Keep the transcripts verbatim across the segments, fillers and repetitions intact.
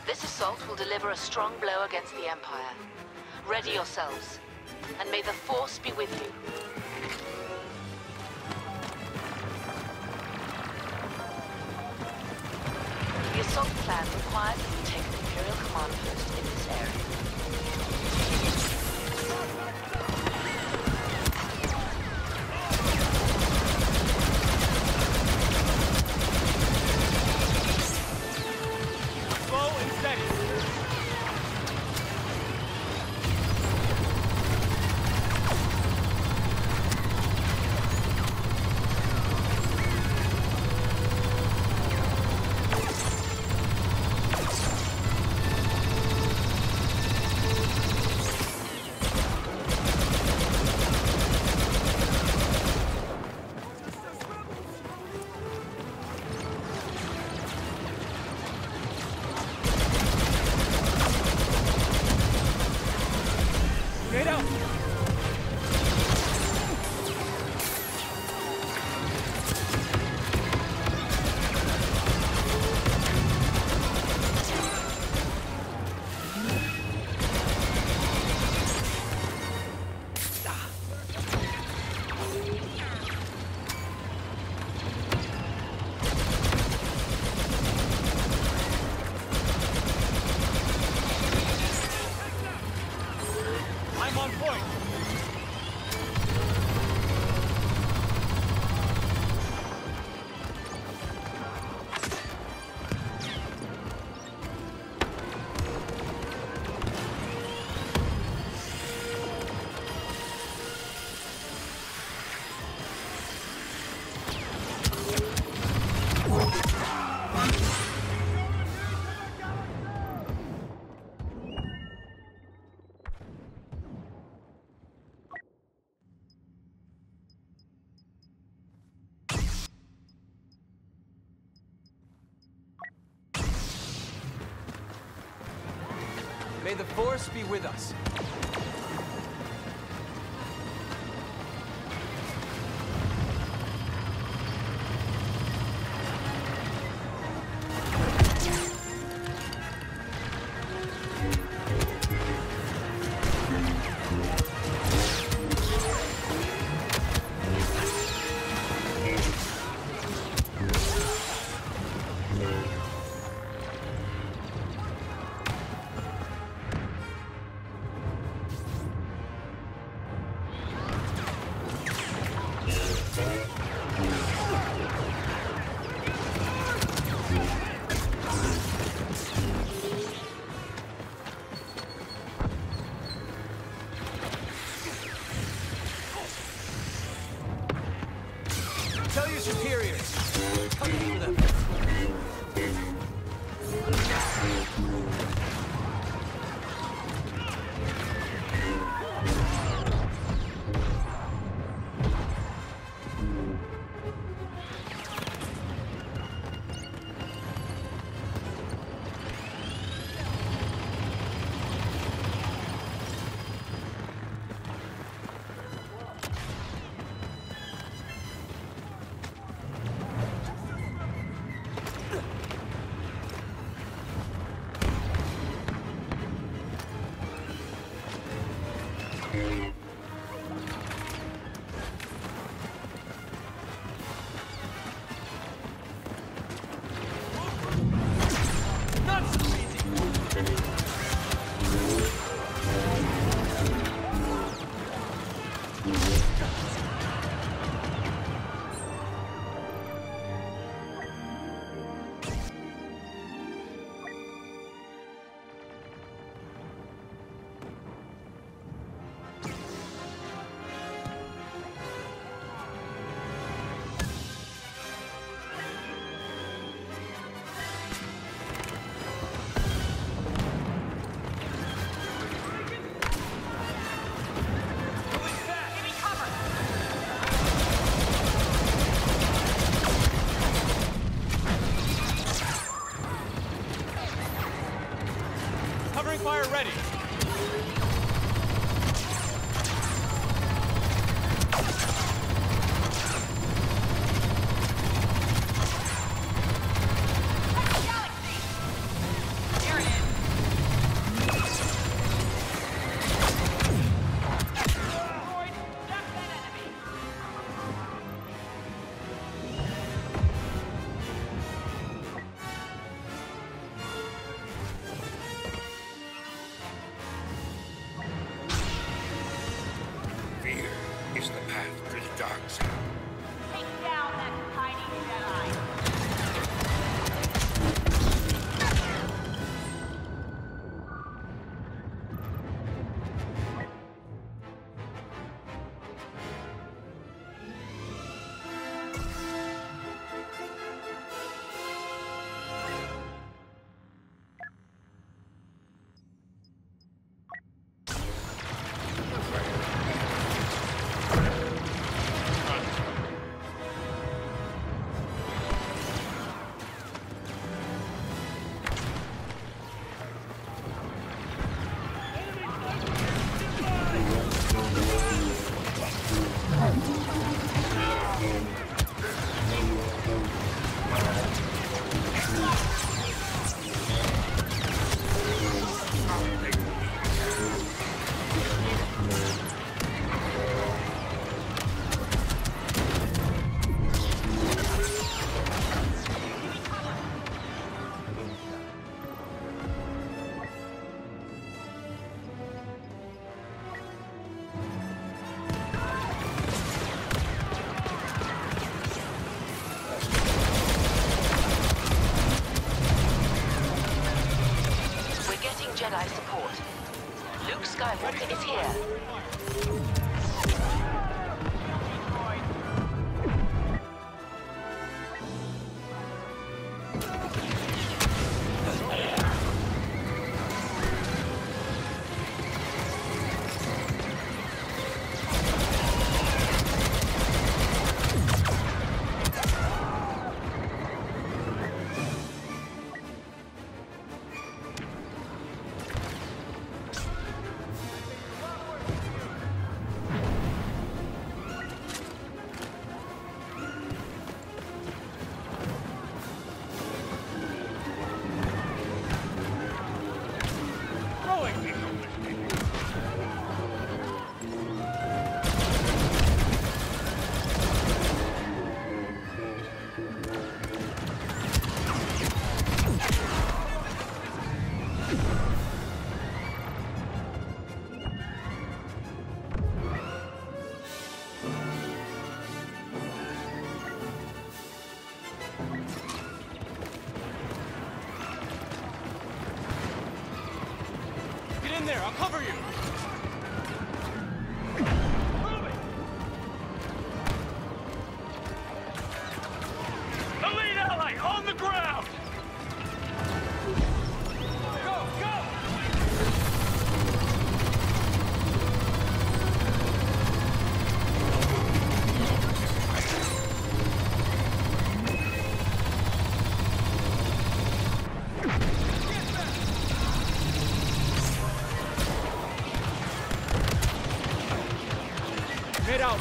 This assault will deliver a strong blow against the Empire. Ready yourselves, and may the Force be with you. The assault plan requires that we take an Imperial command post in this area. May the Force be with us. Tell your superiors. Come for them. Fire ready. Here it is. Take down that tiny Jedi. Jedi support. Luke Skywalker is here. Get in there, I'll cover you! Elite ally on the ground! Go, go! Get out!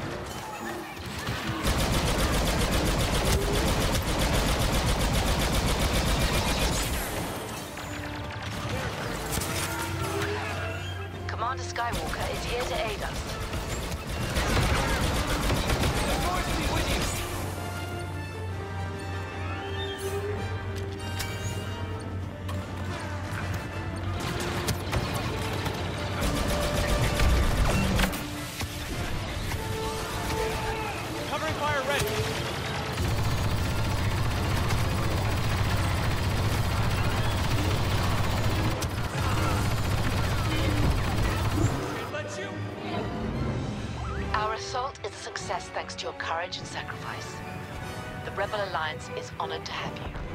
Commander Skywalker is here to aid us. The Force be with you! Covering fire ready! Can't let you! Our assault is a success thanks to your courage and sacrifice. The Rebel Alliance is honored to have you.